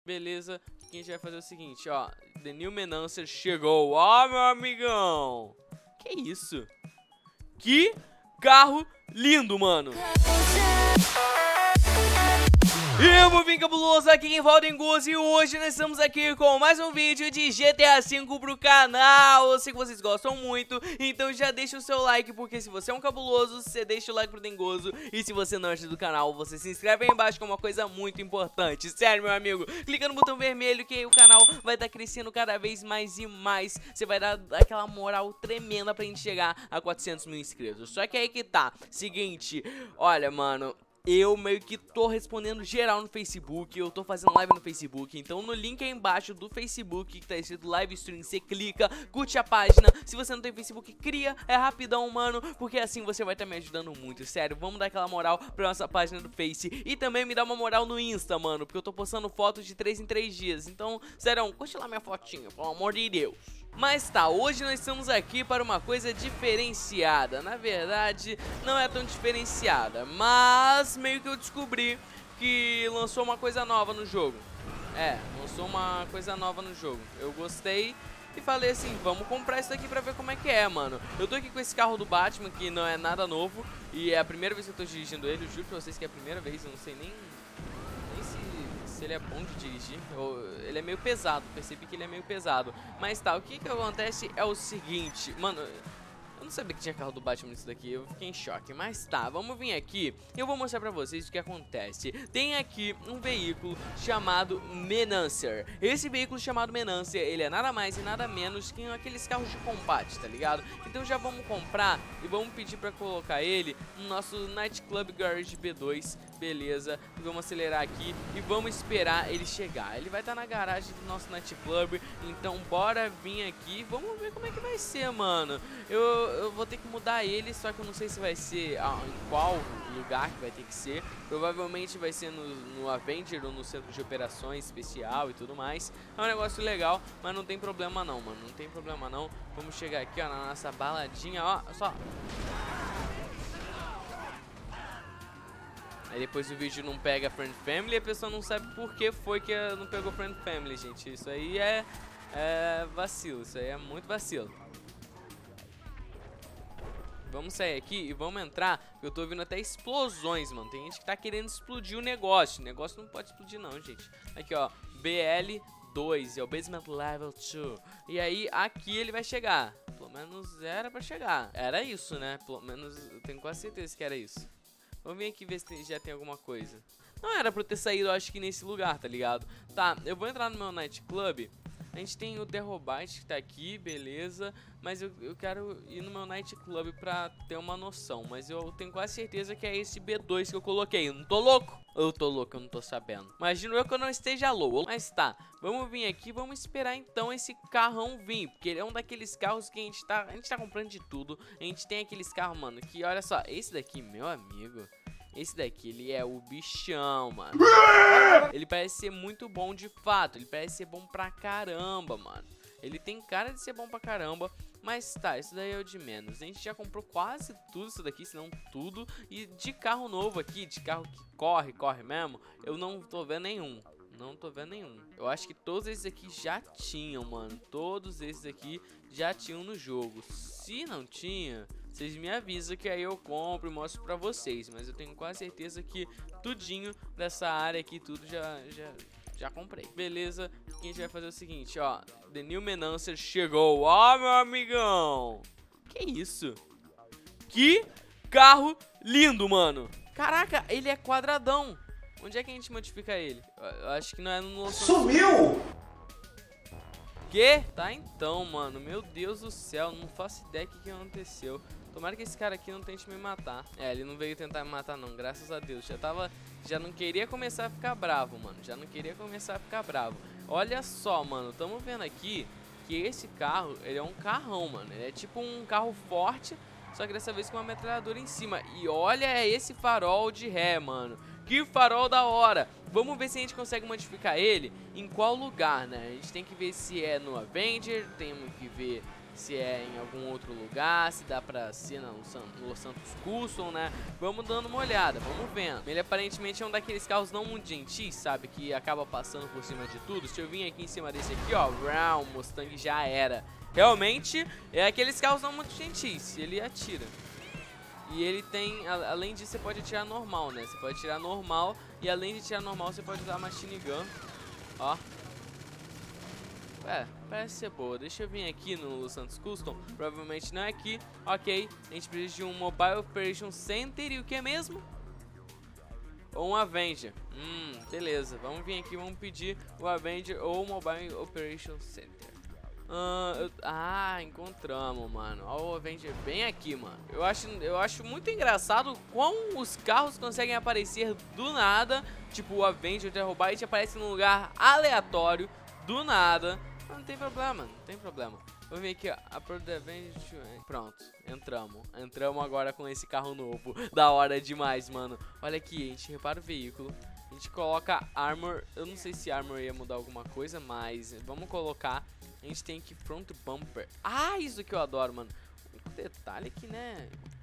Beleza, o que a gente vai fazer é o seguinte, ó. The New Menancer chegou. Ó, meu amigão. Que isso? Que carro lindo, mano. E meu bem cabuloso, aqui quem fala Dengoso e hoje nós estamos aqui com mais um vídeo de GTA V pro canal. Eu sei que vocês gostam muito, então já deixa o seu like, porque se você é um cabuloso, você deixa o like pro Dengoso. E se você não é do canal, você se inscreve aí embaixo, que é uma coisa muito importante. Sério, meu amigo, clica no botão vermelho que aí o canal vai estar crescendo cada vez mais e mais. Você vai dar aquela moral tremenda pra gente chegar a 400 mil inscritos. Só que aí que tá, seguinte, olha, mano, eu meio que tô respondendo geral no Facebook, eu tô fazendo live no Facebook, então no link aí embaixo do Facebook que tá escrito live stream, você clica, curte a página. Se você não tem Facebook, cria, é rapidão, mano, porque assim você vai estar me ajudando muito, sério. Vamos dar aquela moral pra nossa página do Face e também me dá uma moral no Insta, mano, porque eu tô postando fotos de 3 em 3 dias, então, sério, curte lá minha fotinha, pelo amor de Deus. Mas tá, hoje nós estamos aqui para uma coisa diferenciada. Na verdade, não é tão diferenciada, mas meio que eu descobri que lançou uma coisa nova no jogo. Lançou uma coisa nova no jogo. Eu gostei e falei assim, vamos comprar isso daqui pra ver como é que é, mano. Eu tô aqui com esse carro do Batman, que não é nada novo, e é a primeira vez que eu tô dirigindo ele. Eu juro pra vocês que é a primeira vez, eu não sei nem se ele é bom de dirigir. Ele é meio pesado, percebi que ele é meio pesado. Mas tá, o que acontece é o seguinte, mano, eu não sabia que tinha carro do Batman nisso daqui, eu fiquei em choque. Mas tá, vamos vir aqui e eu vou mostrar pra vocês o que acontece. Tem aqui um veículo chamado Menancer. Esse veículo chamado Menancer, ele é nada mais e nada menos que aqueles carros de combate, tá ligado? Então já vamos comprar e vamos pedir pra colocar ele no nosso Nightclub Garage B2. Beleza, vamos acelerar aqui e vamos esperar ele chegar. Ele vai estar na garagem do nosso Nightclub, então bora vir aqui. Vamos ver como é que vai ser, mano. Eu vou ter que mudar ele, só que eu não sei se vai ser em qual lugar que vai ter que ser. Provavelmente vai ser no Avenger ou no centro de operações especial e tudo mais. É um negócio legal, mas não tem problema não, mano. Não tem problema não. Vamos chegar aqui, ó, na nossa baladinha, ó, só. Aí depois o vídeo não pega Friend Family e a pessoa não sabe por que foi que não pegou Friend Family, gente. Isso aí é vacilo, isso aí é muito vacilo. Vamos sair aqui e vamos entrar, porque eu tô ouvindo até explosões, mano. Tem gente que tá querendo explodir o negócio. O negócio não pode explodir não, gente. Aqui, ó, BL2, é o Basement Level 2. E aí, aqui ele vai chegar. Pelo menos era pra chegar. Era isso, né? Pelo menos eu tenho quase certeza que era isso. Vamos vir aqui ver se já tem alguma coisa. Não era pra eu ter saído, eu acho que nesse lugar, tá ligado? Tá, eu vou entrar no meu Nightclub. A gente tem o Derrobite que tá aqui, beleza. Mas eu quero ir no meu Nightclub pra ter uma noção. Mas eu tenho quase certeza que é esse B2 que eu coloquei. Eu não tô louco? Eu tô louco, eu não tô sabendo. Imagino eu que eu não esteja louco. Mas tá, vamos vir aqui, vamos esperar então esse carrão vir. Porque ele é um daqueles carros que a gente tá comprando de tudo. A gente tem aqueles carros, mano, que olha só. Esse daqui, meu amigo, esse daqui, ele é o bichão, mano. Ele parece ser muito bom de fato. Ele parece ser bom pra caramba, mano. Ele tem cara de ser bom pra caramba. Mas tá, isso daí é o de menos. A gente já comprou quase tudo isso daqui, se não tudo. E de carro novo aqui, de carro que corre mesmo, eu não tô vendo nenhum. Não tô vendo nenhum. Eu acho que todos esses aqui já tinham, mano. Todos esses aqui já tinham no jogo. Se não tinha, vocês me avisam que aí eu compro e mostro pra vocês. Mas eu tenho quase certeza que tudinho dessa área aqui, tudo já comprei. Beleza, o que a gente vai fazer é o seguinte, ó. The New Menancer chegou. Ó, meu amigão. Que isso? Que carro lindo, mano. Caraca, ele é quadradão. Onde é que a gente modifica ele? Eu acho que não é no... Sumiu! Que? Tá então, mano. Meu Deus do céu, não faço ideia do que aconteceu. Tomara que esse cara aqui não tente me matar. Ele não veio tentar me matar não, graças a Deus. Já não queria começar a ficar bravo, mano. Já não queria começar a ficar bravo. Olha só, mano, tamo vendo aqui que esse carro, ele é um carrão, mano. Ele é tipo um carro forte, só que dessa vez com uma metralhadora em cima. E olha esse farol de ré, mano. Que farol da hora. Vamos ver se a gente consegue modificar ele em qual lugar, né? A gente tem que ver se é no Avenger, temos que ver se é em algum outro lugar, se dá pra ser no Los Santos Custom, né? Vamos dando uma olhada, vamos vendo. Ele aparentemente é um daqueles carros não muito gentis, sabe? Que acaba passando por cima de tudo. Se eu vir aqui em cima desse aqui, ó, Brown, Mustang já era. Realmente é aqueles carros não muito gentis, ele atira. E ele tem, além disso, você pode atirar normal, né? Você pode atirar normal e além de atirar normal, você pode usar machine gun. Ó. Parece ser boa. Deixa eu vir aqui no Los Santos Custom. Provavelmente não é aqui. Ok, a gente precisa de um Mobile Operation Center e o que mesmo? Ou um Avenger. Beleza. Vamos vir aqui, vamos pedir o Avenger ou o Mobile Operation Center. Encontramos, mano. Ó, o Avenger bem aqui, mano. Eu acho muito engraçado como os carros conseguem aparecer do nada. Tipo, o Avenger, o Terrorbyte aparece num lugar aleatório, do nada. Mas não tem problema, não tem problema. Vamos ver aqui, ó. Pronto, entramos. Entramos agora com esse carro novo. Da hora demais, mano. Olha aqui, a gente repara o veículo. A gente coloca Armor. Eu não sei se Armor ia mudar alguma coisa, mas vamos colocar. A gente tem aqui Front Bumper. Isso que eu adoro, mano. O único detalhe é que, né,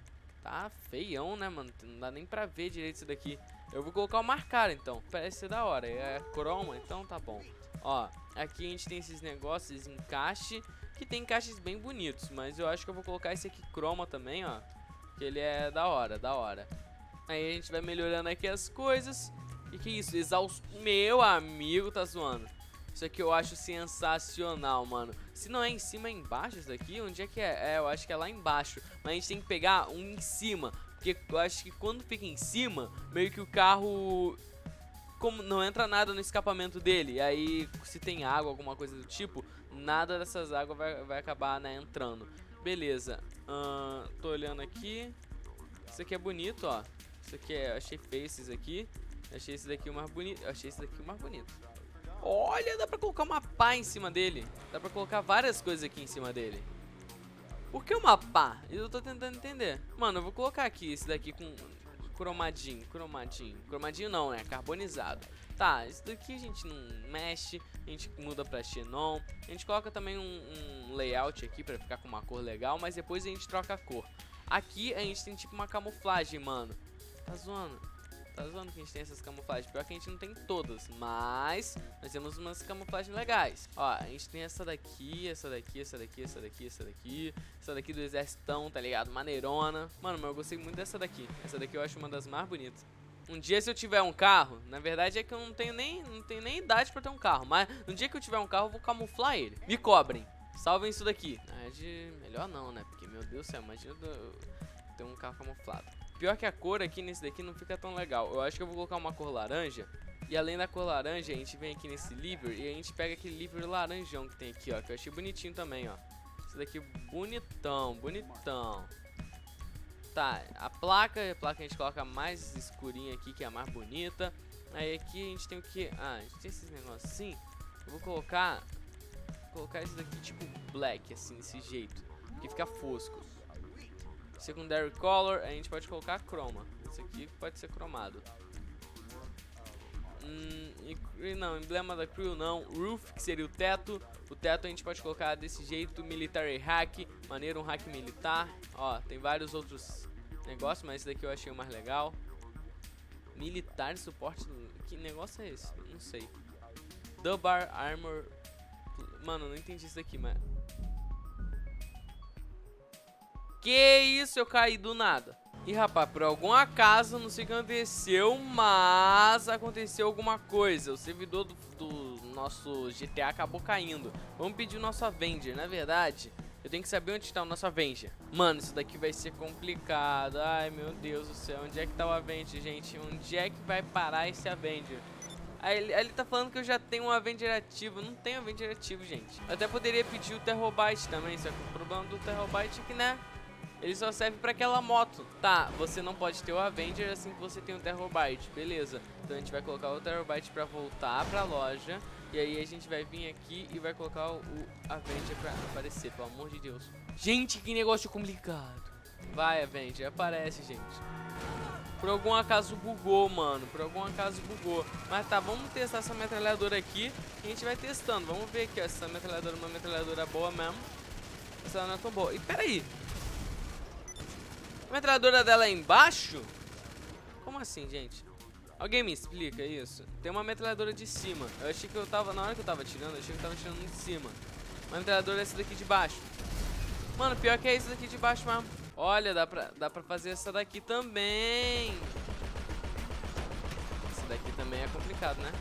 tá feião, né, mano. Não dá nem pra ver direito isso daqui. Eu vou colocar o marcar, então. Parece ser da hora. É croma, então tá bom. Ó, aqui a gente tem esses negócios, encaixe, que tem encaixes bem bonitos. Mas eu acho que eu vou colocar esse aqui croma também, ó. Que ele é da hora, da hora. Aí a gente vai melhorando aqui as coisas. E que isso? Exausto. Meu amigo, tá zoando. Isso aqui eu acho sensacional, mano. Se não é em cima, é embaixo isso daqui? Onde é que é? Eu acho que é lá embaixo. Mas a gente tem que pegar um em cima. Porque eu acho que quando fica em cima, meio que o carro... Como não entra nada no escapamento dele. E aí, se tem água, alguma coisa do tipo, nada dessas águas vai acabar, né, entrando. Beleza. Tô olhando aqui. Isso aqui é bonito, ó. Isso aqui é... Achei feio esses aqui. Achei esse daqui o mais bonito. Achei esse daqui o mais bonito. Olha, dá pra colocar uma pá em cima dele. Dá pra colocar várias coisas aqui em cima dele. Por que uma pá? Eu tô tentando entender. Mano, eu vou colocar aqui esse daqui com cromadinho. Cromadinho não, né? Carbonizado. Tá, esse daqui a gente não mexe. A gente muda pra xenon. A gente coloca também um layout aqui pra ficar com uma cor legal. Mas depois a gente troca a cor. Aqui a gente tem tipo uma camuflagem, mano. Tá zoando? Tá zoando que a gente tem essas camuflagens. Pior que a gente não tem todas, mas nós temos umas camuflagens legais. Ó, a gente tem essa daqui, essa daqui, essa daqui, essa daqui, essa daqui. Essa daqui do exércitão, tá ligado? Maneirona. Mano, mas eu gostei muito dessa daqui. Essa daqui eu acho uma das mais bonitas. Um dia se eu tiver um carro, na verdade é que eu não tenho nem idade pra ter um carro. Mas no dia que eu tiver um carro eu vou camuflar ele. Me cobrem, salvem isso daqui. Melhor não, né? Porque, meu Deus do céu, imagina ter um carro camuflado. Pior que a cor aqui nesse daqui não fica tão legal. Eu acho que eu vou colocar uma cor laranja. E além da cor laranja, a gente vem aqui nesse livery e a gente pega aquele livery laranjão que tem aqui, ó. Que eu achei bonitinho também, ó. Esse daqui bonitão, bonitão. Tá, a placa a gente coloca mais escurinha aqui, que é a mais bonita. Aí aqui a gente tem o que? A gente tem esses negócios assim. Eu vou colocar esse daqui tipo black, assim, desse jeito. Que fica fosco. Secondary Color, a gente pode colocar chroma. Esse aqui pode ser cromado. Não, emblema da crew não. Roof, que seria o teto. O teto a gente pode colocar desse jeito. Military hack, maneiro, um hack militar. Ó, tem vários outros negócios, mas esse daqui eu achei o mais legal. Militar, suporte. Que negócio é esse? Não sei. Double Armor. Mano, não entendi isso daqui, mas... Que isso, eu caí do nada. E rapaz, por algum acaso, não sei o que aconteceu, mas aconteceu alguma coisa. O servidor do nosso GTA acabou caindo. Vamos pedir o nosso Avenger. Na verdade, eu tenho que saber onde está o nosso Avenger. Mano, isso daqui vai ser complicado. Ai, meu Deus do céu. Onde é que tá o Avenger, gente? Onde é que vai parar esse Avenger? Aí ele tá falando que eu já tenho um Avenger ativo. Não tenho Avenger ativo, gente. Eu até poderia pedir o Terrorbyte também, só que o problema do Terrorbyte é que, né, ele só serve pra aquela moto. Tá, você não pode ter o Avenger assim que você tem o Terrorbyte. Beleza. Então a gente vai colocar o Terrorbyte pra voltar pra loja. E aí a gente vai vir aqui e vai colocar o Avenger pra aparecer, pelo amor de Deus. Gente, que negócio complicado. Vai, Avenger, aparece, gente. Por algum acaso bugou, mano. Por algum acaso bugou. Mas tá, vamos testar essa metralhadora aqui. E a gente vai testando. Vamos ver aqui, ó, se essa metralhadora é uma metralhadora boa mesmo. essa não é tão boa. E peraí. A metralhadora dela é embaixo? Como assim, gente? Alguém me explica isso? Tem uma metralhadora de cima. Eu achei que eu tava, na hora que eu tava atirando, eu achei que eu tava atirando de cima. Uma metralhadora é essa daqui de baixo. Mano, pior que é essa daqui de baixo mesmo. Olha, dá pra fazer essa daqui também. Essa daqui também é complicado, né?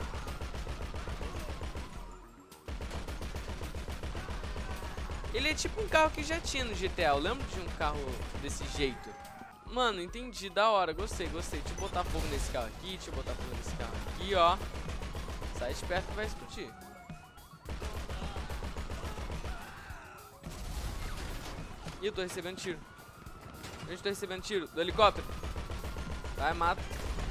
Ele é tipo um carro que já tinha no GTA. Eu lembro de um carro desse jeito. Mano, entendi, da hora, gostei. Deixa eu botar fogo nesse carro aqui, ó. Sai de perto que vai explodir. Ih, eu tô recebendo tiro. Eu tô recebendo tiro do helicóptero. Vai, mata.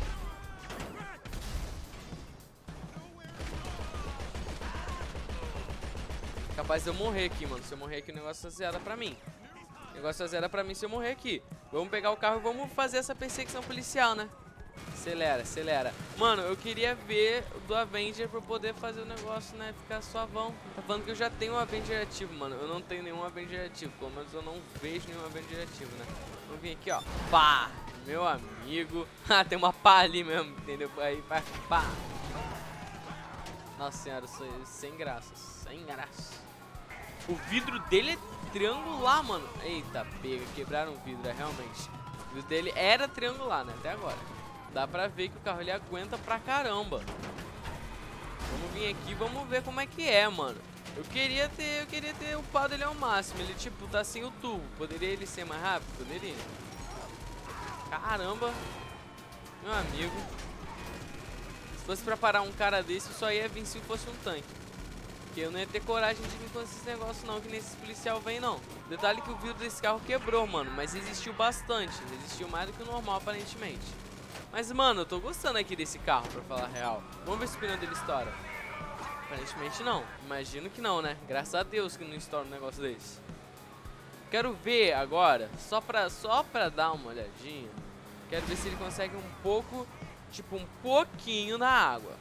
Capaz de eu morrer aqui, mano. Se eu morrer aqui, o negócio zera pra mim. Se eu morrer aqui. Vamos pegar o carro e vamos fazer essa perseguição policial, né? Acelera. Mano, eu queria ver do Avenger pra eu poder fazer o negócio, né? Ficar suavão. Tá falando que eu já tenho um Avenger ativo, mano. Eu não tenho nenhum Avenger ativo. Pelo menos eu não vejo nenhum Avenger ativo, né? Vamos vir aqui, ó. Pá! Meu amigo. Ah, tem uma pá ali mesmo, entendeu? Aí vai, pá. Nossa senhora, eu sou sem graça. O vidro dele é triangular, mano. Eita, pega, quebraram o vidro, realmente. O vidro dele era triangular, né? Até agora. Dá pra ver que o carro ele aguenta pra caramba. Vamos vir aqui, vamos ver como é que é, mano. Eu queria ter upado ele ao máximo. Ele, tipo, tá sem o tubo. Poderia ele ser mais rápido? Poderia. Caramba. Meu amigo. Se fosse pra parar um cara desse, eu só ia vir se fosse um tanque. Porque eu não ia ter coragem de vir com esses negócios não, que nesses policial vem não. Detalhe que o vidro desse carro quebrou, mano. Mas resistiu bastante. Resistiu mais do que o normal, aparentemente. Mas, mano, eu tô gostando aqui desse carro, pra falar a real. Vamos ver se o pneu dele estoura. Aparentemente não. Imagino que não, né? Graças a Deus que não estoura um negócio desse. Quero ver agora, só pra dar uma olhadinha. Quero ver se ele consegue um pouco, tipo, um pouquinho na água.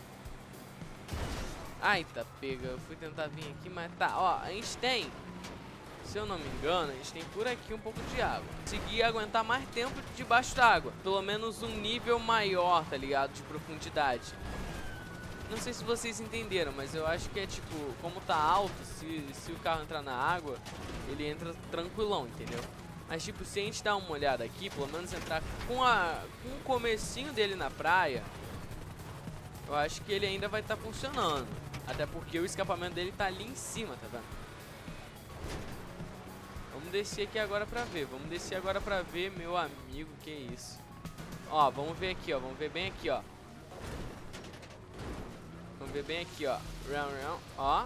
Ai, tá pega. Eu fui tentar vir aqui, mas tá. Ó, a gente tem, se eu não me engano, a gente tem por aqui um pouco de água. Consegui aguentar mais tempo debaixo d'água. Pelo menos um nível maior, tá ligado? De profundidade. Não sei se vocês entenderam, mas eu acho que é tipo, como tá alto, se o carro entrar na água, ele entra tranquilão, entendeu? Mas tipo, se a gente dar uma olhada aqui, pelo menos entrar com o comecinho dele na praia, eu acho que ele ainda vai estar funcionando. Até porque o escapamento dele tá ali em cima, tá vendo? Vamos descer aqui agora pra ver. Meu amigo, que isso. Ó, vamos ver aqui, ó. Vamos ver bem aqui, ó. Ó.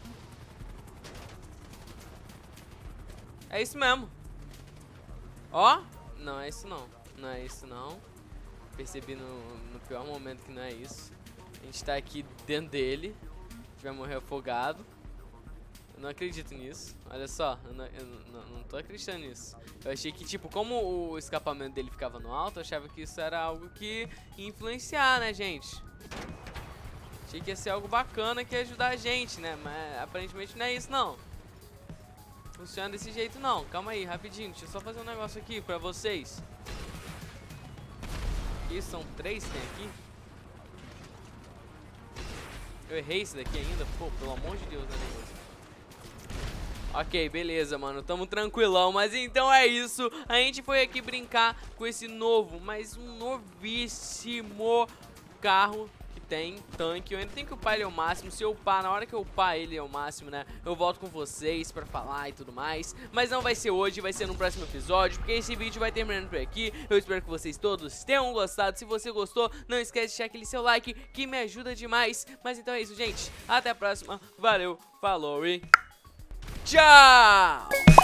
É isso mesmo. Ó. Não é isso não. Percebi no pior momento que não é isso. A gente tá aqui dentro dele. A gente vai morrer afogado. Eu não acredito nisso. Olha só, eu não tô acreditando nisso. Eu achei que, tipo, como o escapamento dele ficava no alto, eu achava que isso era algo que ia influenciar, né, gente? Achei que ia ser algo bacana que ia ajudar a gente, né? Mas aparentemente não é isso, não. Funciona desse jeito, não. Calma aí, rapidinho. Deixa eu só fazer um negócio aqui pra vocês. Aqui são 3 que tem aqui. Eu errei esse daqui ainda? Pô, pelo amor de Deus, né, negócio? Ok, beleza, mano, tamo tranquilão. Mas então é isso. A gente foi aqui brincar com esse novo, mas um novíssimo carro que tem tanque. Eu ainda tenho que upar ele ao máximo. Se eu upar, na hora que eu upar ele ao máximo, né, eu volto com vocês pra falar e tudo mais. Mas não vai ser hoje, vai ser no próximo episódio, porque esse vídeo vai terminando por aqui. Eu espero que vocês todos tenham gostado. Se você gostou, não esquece de deixar aquele seu like, que me ajuda demais. Mas então é isso, gente. Até a próxima. Valeu, falou e... tchau!